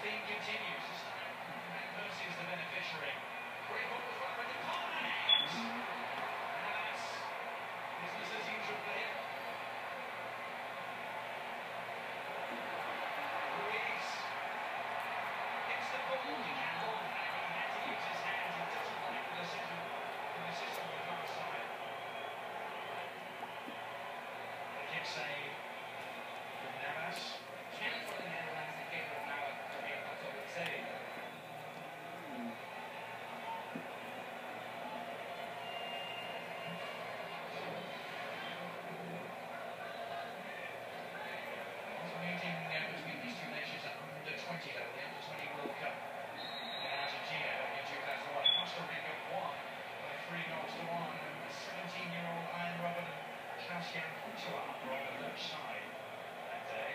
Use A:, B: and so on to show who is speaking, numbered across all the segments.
A: theme continues. This time, Van Persie is the beneficiary. Great ball as well, but the connect! And that's business as usual for him. Ruiz hits the ball to Campbell, and he had to use his hands. He doesn't like the decision from the system on the far side. The kick save from Navas.
B: Chance for the Netherlands in favor of Navas to make a good save.
A: Meeting between these two nations at under 20 level, the under 20 World Cup in Argentina in 2001. Costa Rica won by 3-1, and the 17-year-old Iron Robert and Cassian Pontua were on the left side that day.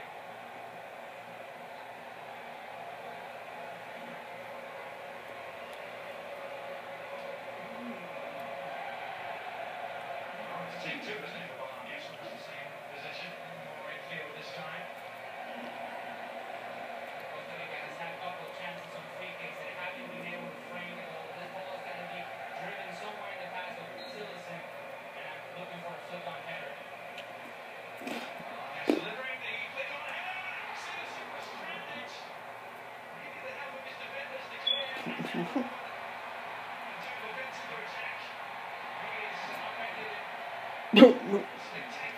A: It's team two, isn't it, for Bolaños? It's the same position, more infield this time.
B: Costa Rica has had a couple of chances on free kicks. They haven't been able to frame it all. This ball is going to be driven somewhere in the path of Silicen, and I'm looking for a flip-on header.
A: Bolaños delivering the flick on a header. Silicen was stranded. Needed the help of his defenders to clear. And to prevent the attack. He is affected. Spectacular.